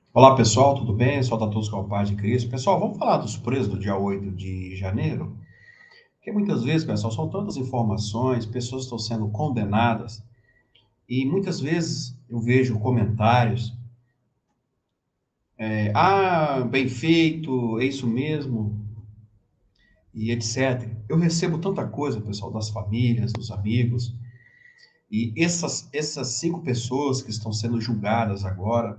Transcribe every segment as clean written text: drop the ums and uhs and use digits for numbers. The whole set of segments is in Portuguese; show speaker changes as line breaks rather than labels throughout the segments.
Olá pessoal, tudo bem? Solta a todos com a paz de Cristo. Pessoal, vamos falar dos presos do dia 8 de janeiro? Porque muitas vezes, pessoal, são tantas informações, pessoas estão sendo condenadas, e muitas vezes eu vejo comentários, bem feito, é isso mesmo, e etc. Eu recebo tanta coisa, pessoal, das famílias, dos amigos, e essas 5 pessoas que estão sendo julgadas agora,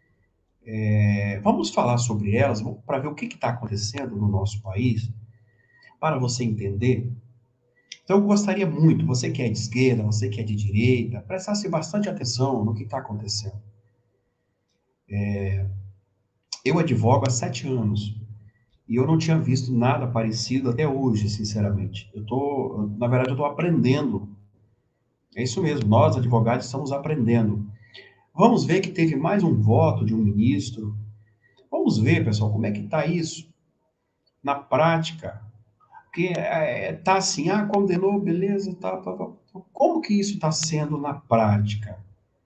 vamos falar sobre elas, para ver o que está acontecendo no nosso país, para você entender. Então, eu gostaria muito, você que é de esquerda, você que é de direita, prestasse bastante atenção no que está acontecendo. Eu advogo há 7 anos e eu não tinha visto nada parecido até hoje, sinceramente. Na verdade, eu estou aprendendo. É isso mesmo, nós advogados estamos aprendendo. Vamos ver que teve mais um voto de um ministro. Vamos ver, pessoal, como é que está isso na prática. Porque tá assim, condenou, beleza, tá. Como que isso está sendo na prática?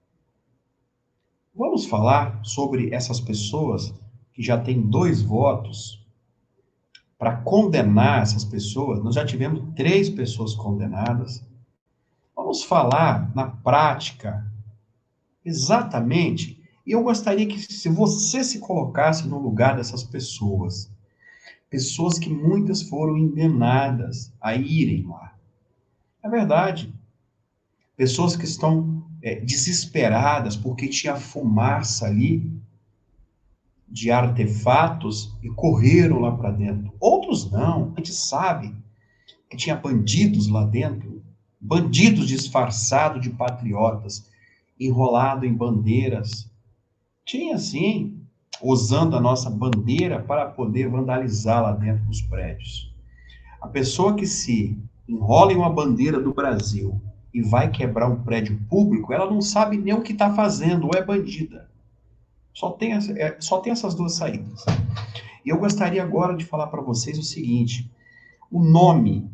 Vamos falar sobre essas pessoas que já têm 2 votos para condenar essas pessoas. Nós já tivemos 3 pessoas condenadas. Vamos falar na prática, exatamente. E eu gostaria que se você se colocasse no lugar dessas pessoas, pessoas que muitas foram enganadas a irem lá. É verdade. Pessoas que estão desesperadas porque tinha fumaça ali de artefatos e correram lá para dentro. Outros não, a gente sabe que tinha bandidos lá dentro, bandidos disfarçados de patriotas, enrolado em bandeiras. Tinha sim, usando a nossa bandeira para poder vandalizar lá dentro dos prédios. A pessoa que se enrola em uma bandeira do Brasil e vai quebrar um prédio público, ela não sabe nem o que está fazendo, ou é bandida. Só tem essas duas saídas. E eu gostaria agora de falar para vocês o seguinte: o nome,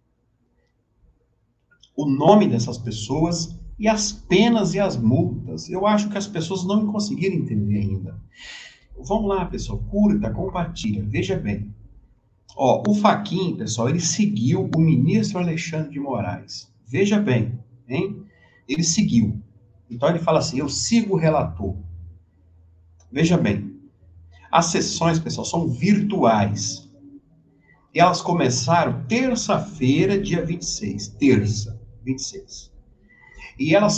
o nome dessas pessoas e as penas e as multas. Eu acho que as pessoas não conseguiram entender ainda. Vamos lá, pessoal, curta, compartilha, veja bem. Ó, o Fachin, pessoal, ele seguiu o ministro Alexandre de Moraes. Veja bem, hein? Ele seguiu. Então ele fala assim: eu sigo o relator. Veja bem, as sessões, pessoal, são virtuais. E elas começaram terça-feira, dia 26. Terça, 26. E elas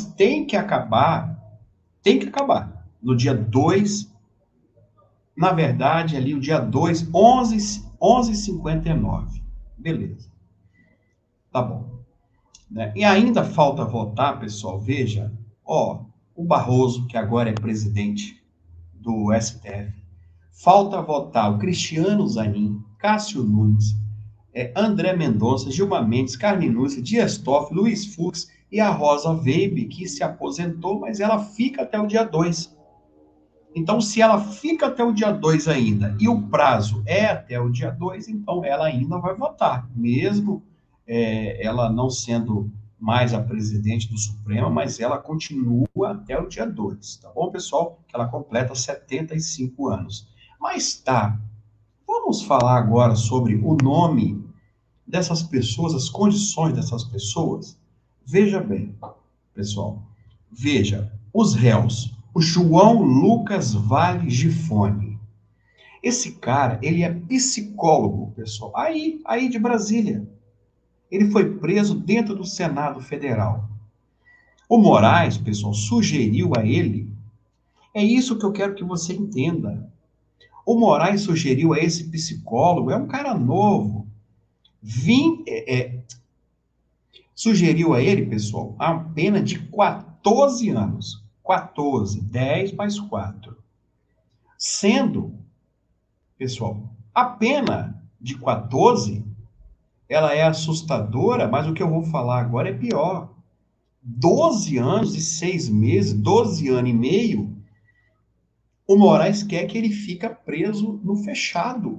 têm que acabar no dia 2, na verdade, ali o dia 2, 11h59. Beleza, tá bom. Né? E ainda falta votar, pessoal, veja, ó, o Barroso, que agora é presidente do STF, falta votar o Cristiano Zanin, Cássio Nunes, André Mendonça, Gilmar Mendes, Carmen Lúcia, Dias Toffoli, Luiz Fux e a Rosa Weber, que se aposentou, mas ela fica até o dia 2. Então, se ela fica até o dia 2 ainda, e o prazo é até o dia 2, então ela ainda vai votar, mesmo ela não sendo mais a presidente do Supremo, mas ela continua até o dia 2, tá bom, pessoal? Que ela completa 75 anos. Mas tá, vamos falar agora sobre o nome dessas pessoas, as condições dessas pessoas. Veja bem, pessoal, veja, os réus, o João Lucas Vale Gifone. Esse cara, ele é psicólogo, pessoal, aí de Brasília. Ele foi preso dentro do Senado Federal. O Moraes, pessoal, sugeriu a ele, é isso que eu quero que você entenda. O Moraes sugeriu a esse psicólogo, é um cara novo, vim, sugeriu a ele, pessoal, a pena de 14 anos. 14, 10 mais 4. Sendo, pessoal, a pena de 14, ela é assustadora, mas o que eu vou falar agora é pior. 12 anos e 6 meses, 12 anos e meio, o Moraes quer que ele fica preso no fechado.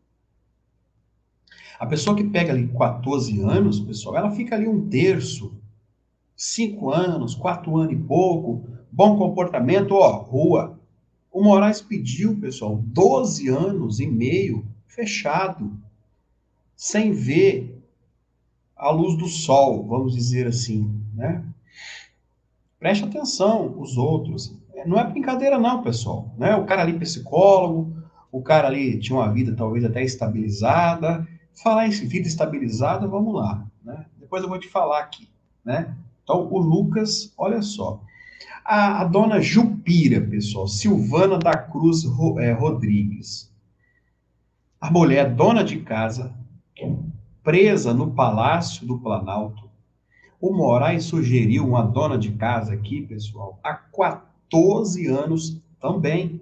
A pessoa que pega ali 14 anos, pessoal, ela fica ali um terço, 5 anos, 4 anos e pouco, bom comportamento, ó, rua. O Moraes pediu, pessoal, 12 anos e meio fechado, sem ver a luz do sol, vamos dizer assim, né? Preste atenção, os outros. Não é brincadeira não, pessoal, né? O cara ali psicólogo, o cara ali tinha uma vida talvez até estabilizada. Falar em vida estabilizada, vamos lá, né? Depois eu vou te falar aqui, né? Então, o Lucas, olha só. A dona Jupira, pessoal, Silvana da Cruz Rodrigues. A mulher dona de casa, presa no Palácio do Planalto. O Moraes sugeriu uma dona de casa aqui, pessoal, há 14 anos também.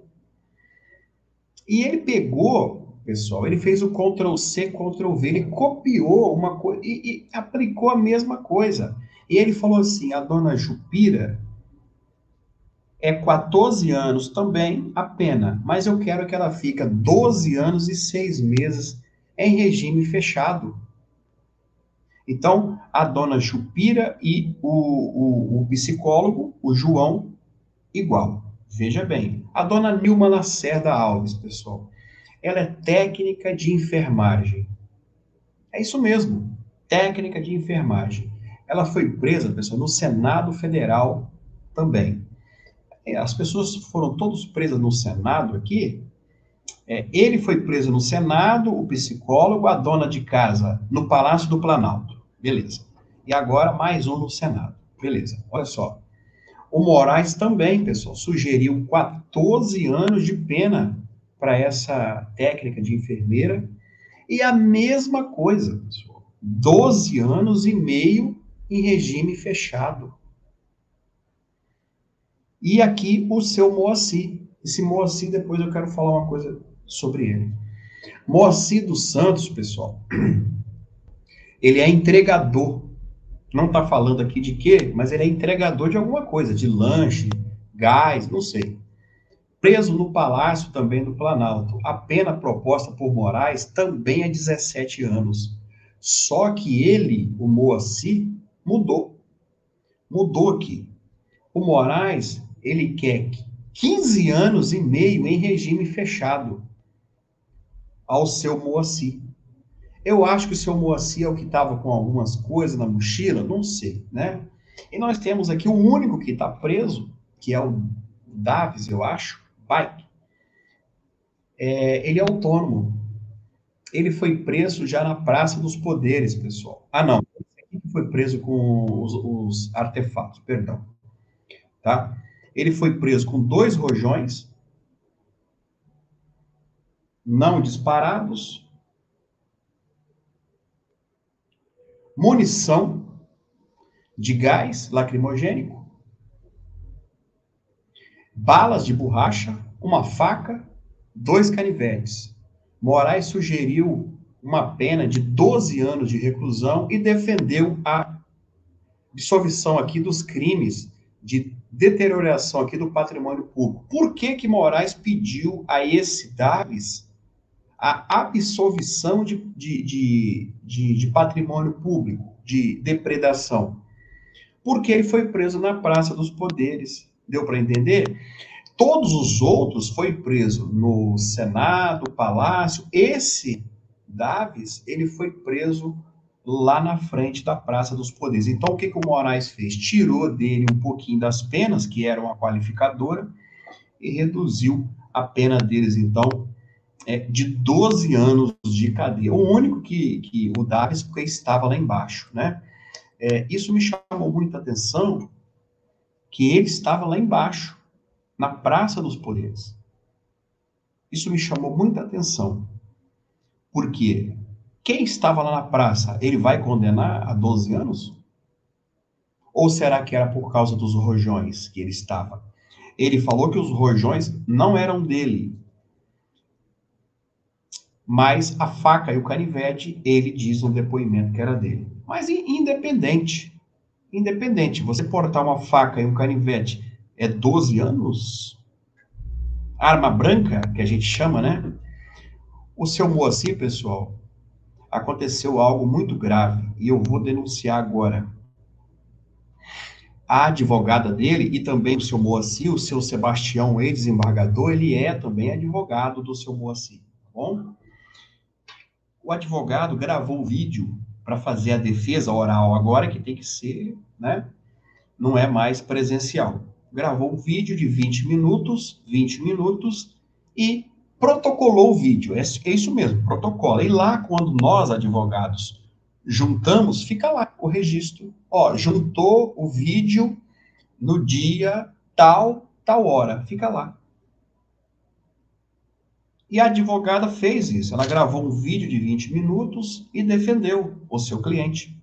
E ele pegou, pessoal, ele fez o Ctrl+C, Ctrl+V, ele copiou uma coisa e aplicou a mesma coisa. E ele falou assim, a dona Jupira é 14 anos também a pena, mas eu quero que ela fique 12 anos e 6 meses em regime fechado. Então, a dona Jupira e o psicólogo, o João, igual. Veja bem, a dona Nilma Lacerda Alves, pessoal, ela é técnica de enfermagem. É isso mesmo, técnica de enfermagem. Ela foi presa, pessoal, no Senado Federal também. As pessoas foram todos presas no Senado aqui. Ele foi preso no Senado, o psicólogo, a dona de casa no Palácio do Planalto. Beleza. E agora mais um no Senado. Beleza. Olha só. O Moraes também, pessoal, sugeriu 14 anos de pena para essa técnica de enfermeira. E a mesma coisa, pessoal. 12 anos e meio em regime fechado. E aqui o seu Moacir. Esse Moacir, depois eu quero falar uma coisa sobre ele. Moacir dos Santos, pessoal, ele é entregador. Não está falando aqui de quê, mas ele é entregador de alguma coisa, de lanche, gás, não sei. Preso no Palácio também do Planalto. A pena proposta por Moraes também é 17 anos. Só que ele, o Moacir, mudou. Mudou aqui. O Moraes, ele quer 15 anos e meio em regime fechado ao seu Moacir. Eu acho que o seu Moacir é o que estava com algumas coisas na mochila, não sei, né? E nós temos aqui o único que está preso, que é o Davis, eu acho, Bike. Ele é autônomo. Ele foi preso já na Praça dos Poderes, pessoal. Ah, não. Esse aqui foi preso com os artefatos, perdão. Tá? Ele foi preso com 2 rojões não disparados, munição de gás lacrimogênico, balas de borracha, uma faca, 2 canivetes. Moraes sugeriu uma pena de 12 anos de reclusão e defendeu a absolvição aqui dos crimes de deterioração aqui do patrimônio público. Por que que Moraes pediu a esse Davis a absolvição de patrimônio público, de depredação? Porque ele foi preso na Praça dos Poderes. Deu para entender? Todos os outros foi preso no Senado, Palácio. Esse Davis, ele foi preso lá na frente da Praça dos Poderes. Então, o que que o Moraes fez? Tirou dele um pouquinho das penas, que eram a qualificadora, e reduziu a pena deles, então, de 12 anos de cadeia. O único que o Davis, porque estava lá embaixo, né? Isso me chamou muita atenção, que ele estava lá embaixo, na Praça dos Poderes. Isso me chamou muita atenção. Por quê? Quem estava lá na praça, ele vai condenar a 12 anos? Ou será que era por causa dos rojões que ele estava? Ele falou que os rojões não eram dele, mas a faca e o canivete, ele diz no depoimento que era dele. Mas independente, você portar uma faca e um canivete é 12 anos? Arma branca, que a gente chama, né? O seu Moacir, pessoal, aconteceu algo muito grave e eu vou denunciar agora. a advogada dele e também o seu Moacir, o seu Sebastião, ex-desembargador, ele é também advogado do seu Moacir, tá bom? O advogado gravou o vídeo para fazer a defesa oral agora, que tem que ser, né? Não é mais presencial. Gravou um vídeo de 20 minutos, e protocolou o vídeo. É isso mesmo, protocola. E lá, quando nós, advogados, juntamos, fica lá o registro. Ó, juntou o vídeo no dia tal, tal hora. Fica lá. E a advogada fez isso. Ela gravou um vídeo de 20 minutos e defendeu o seu cliente.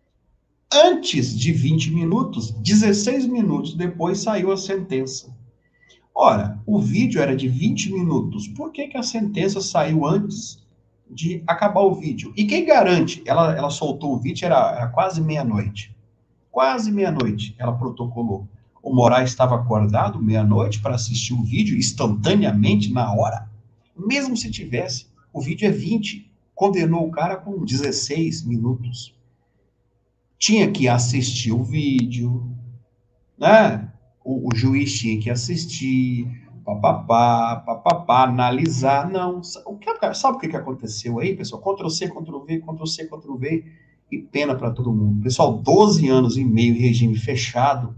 Antes de 20 minutos, 16 minutos depois, saiu a sentença. Ora, o vídeo era de 20 minutos. Por que a sentença saiu antes de acabar o vídeo? E quem garante? Ela soltou o vídeo, era quase meia-noite. Quase meia-noite ela protocolou. O Moraes estava acordado meia-noite para assistir o vídeo instantaneamente, na hora. Mesmo se tivesse, o vídeo é 20. Condenou o cara com 16 minutos. Tinha que assistir o vídeo, né? O juiz tinha que assistir, papapá, analisar. Não, sabe o que aconteceu aí, pessoal? Ctrl-C, Ctrl-V, Ctrl-C, Ctrl-V, e pena para todo mundo. Pessoal, 12 anos e meio em regime fechado,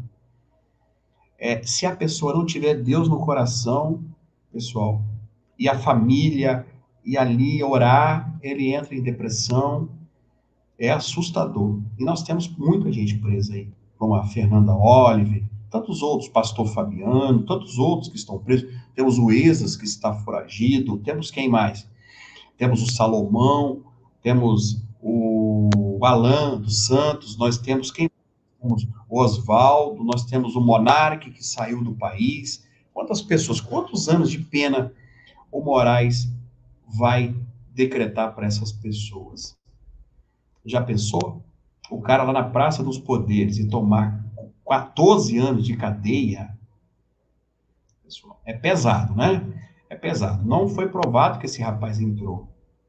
se a pessoa não tiver Deus no coração, pessoal, e a família, e ali orar, ele entra em depressão, é assustador. E nós temos muita gente presa aí, como a Fernanda Oliver, tantos outros, pastor Fabiano, tantos outros que estão presos. Temos o Esas, que está foragido, temos quem mais? Temos o Salomão, temos o Alan dos Santos, nós temos quem? Temos o Oswaldo, nós temos o Monarque, que saiu do país. Quantas pessoas, quantos anos de pena o Moraes vai decretar para essas pessoas? Já pensou? O cara lá na Praça dos Poderes e tomar 14 anos de cadeia, pessoal, é pesado, né? É pesado. Não foi provado que esse rapaz entrou.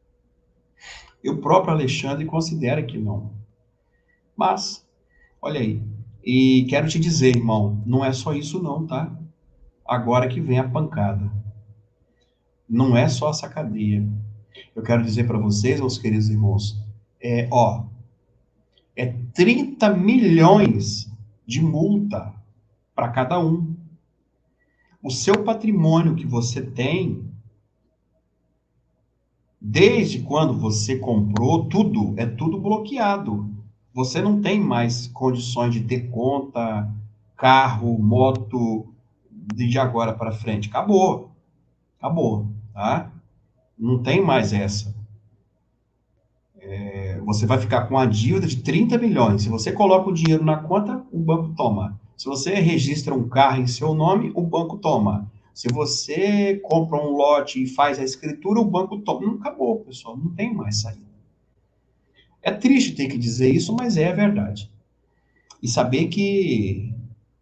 E o próprio Alexandre considera que não. Mas, olha aí. E quero te dizer, irmão, não é só isso não, tá? Agora que vem a pancada. Não é só essa cadeia. Eu quero dizer para vocês, meus queridos irmãos, é 30 milhões de multa para cada um. O seu patrimônio que você tem, desde quando você comprou, é tudo bloqueado. Você não tem mais condições de ter conta, carro, moto, de agora para frente. Acabou. Acabou, tá? Não tem mais essa. Você vai ficar com uma dívida de 30 milhões. Se você coloca o dinheiro na conta, o banco toma. Se você registra um carro em seu nome, o banco toma. Se você compra um lote e faz a escritura, o banco toma. Não acabou, pessoal. Não tem mais saída. É triste ter que dizer isso, mas é a verdade. E saber que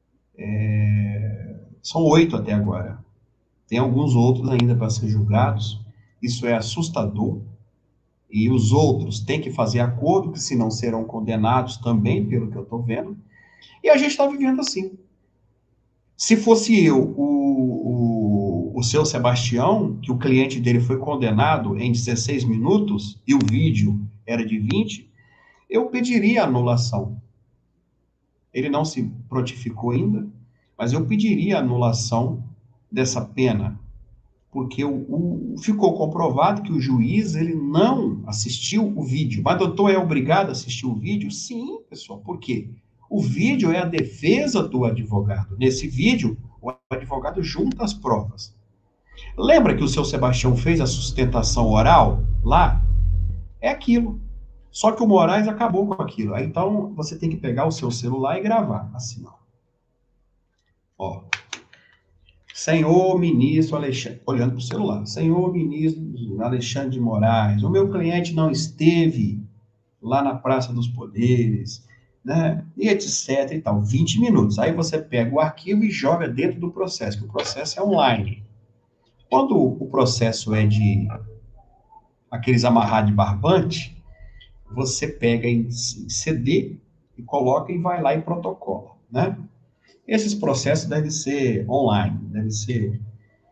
são 8 até agora. Tem alguns outros ainda para ser julgados. Isso é assustador. E os outros têm que fazer acordo, que senão serão condenados também, pelo que eu estou vendo. E a gente está vivendo assim. Se fosse eu, o seu Sebastião, que o cliente dele foi condenado em 16 minutos, e o vídeo era de 20, eu pediria anulação. Ele não se prontificou ainda, mas eu pediria anulação dessa pena, porque ficou comprovado que o juiz ele não assistiu o vídeo. Mas, doutor, é obrigado a assistir o vídeo? Sim, pessoal. Por quê? O vídeo é a defesa do advogado. Nesse vídeo, o advogado junta as provas. Lembra que o seu Sebastião fez a sustentação oral lá? É aquilo. Só que o Moraes acabou com aquilo. Aí, então, você tem que pegar o seu celular e gravar. Assim, ó. Senhor ministro Alexandre, olhando para o celular, Senhor ministro Alexandre de Moraes, o meu cliente não esteve lá na Praça dos Poderes, né, e etc e tal, 20 minutos. Aí você pega o arquivo e joga dentro do processo, que o processo é online. Quando o processo é de aqueles amarrados de barbante, você pega em CD e coloca e vai lá e protocola. né? Esses processos devem ser online, deve ser...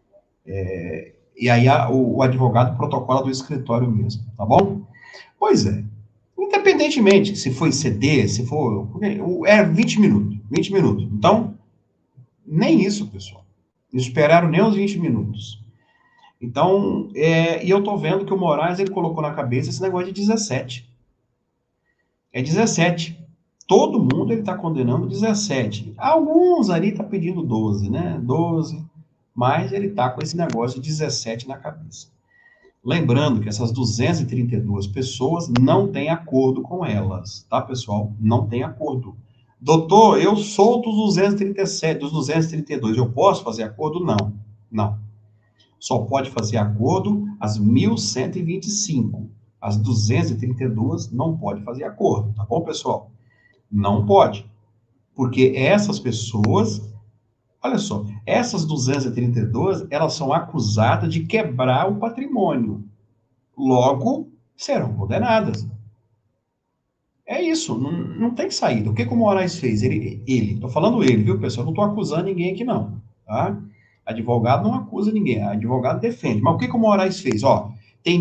E aí o advogado protocola do escritório mesmo, tá bom? Pois é. Independentemente se for em CD, se for... É 20 minutos, 20 minutos. Então, nem isso, pessoal. Não esperaram nem os 20 minutos. Então, e eu tô vendo que o Moraes, ele colocou na cabeça esse negócio de 17. É 17. Todo mundo ele está condenando 17. Alguns ali tá pedindo 12, né? 12. Mas ele tá com esse negócio de 17 na cabeça. Lembrando que essas 232 pessoas não têm acordo com elas, tá, pessoal? Não tem acordo. Doutor, eu sou dos 237, dos 232, eu posso fazer acordo? Não. Não. Só pode fazer acordo as 1.125. As 232 não pode fazer acordo, tá bom, pessoal? Não pode. Porque essas pessoas, olha só, essas 232, elas são acusadas de quebrar o patrimônio. Logo, serão condenadas. É isso, não tem saída. O que o Moraes fez? Tô falando ele, viu, pessoal? Não tô acusando ninguém aqui, não, tá? Advogado não acusa ninguém, advogado defende. Mas o que o Moraes fez? Ó, tem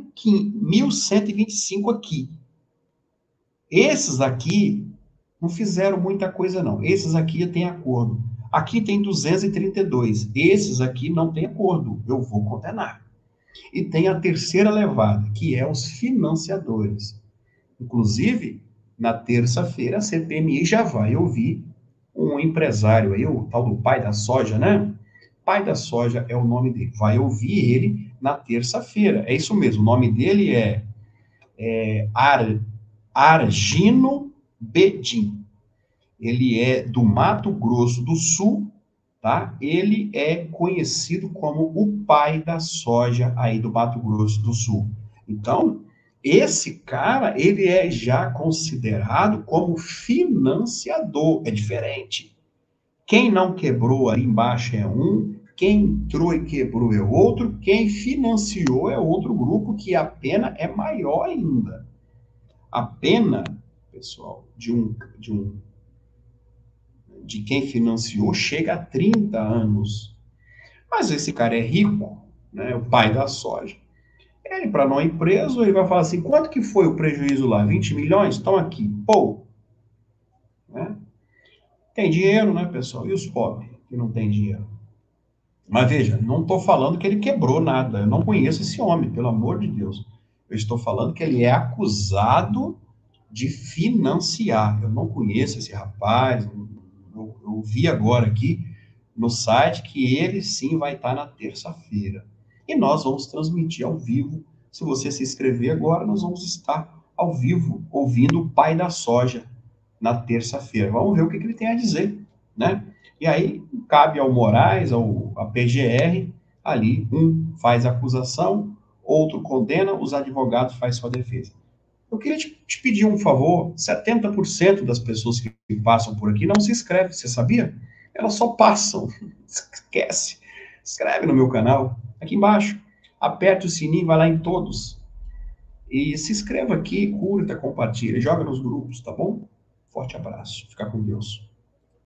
1.125 aqui. Esses aqui não fizeram muita coisa, não. Esses aqui têm acordo. Aqui tem 232. Esses aqui não têm acordo. Eu vou condenar. E tem a terceira levada, que é os financiadores. Inclusive, na terça-feira, a CPMI já vai ouvir um empresário aí, o tal do pai da soja, né? Pai da soja é o nome dele. Vai ouvir ele na terça-feira. É isso mesmo, o nome dele é Argino Bedin. Ele é do Mato Grosso do Sul, tá? Ele é conhecido como o pai da soja aí do Mato Grosso do Sul. Então, esse cara, ele é já considerado como financiador. É diferente. Quem não quebrou ali embaixo é um, quem entrou e quebrou é outro, quem financiou é outro grupo, que a pena é maior ainda. A pena, pessoal, de quem financiou chega a 30 anos. Mas esse cara é rico, né, o pai da soja. Ele, para não ir preso, ele vai falar assim, quanto que foi o prejuízo lá? 20 milhões? Estão aqui. Pô, né? Tem dinheiro, né, pessoal? E os pobres que não têm dinheiro? Mas veja, não estou falando que ele quebrou nada. Eu não conheço esse homem, pelo amor de Deus. Eu estou falando que ele é acusado de financiar. Eu não conheço esse rapaz. Eu vi agora aqui no site que ele sim vai estar na terça-feira. E nós vamos transmitir ao vivo. Se você se inscrever agora, nós vamos estar ao vivo ouvindo o pai da soja na terça-feira. Vamos ver o que ele tem a dizer, né? E aí cabe ao Moraes, à PGR, ali um faz acusação, outro condena, os advogados fazem sua defesa. Eu queria te pedir um favor: 70% das pessoas que passam por aqui não se inscrevem, você sabia? Elas só passam. Esquece. Inscreve no meu canal, aqui embaixo. Aperte o sininho, vai lá em todos. E se inscreva aqui, curta, compartilha, joga nos grupos, tá bom? Forte abraço. Fica com Deus.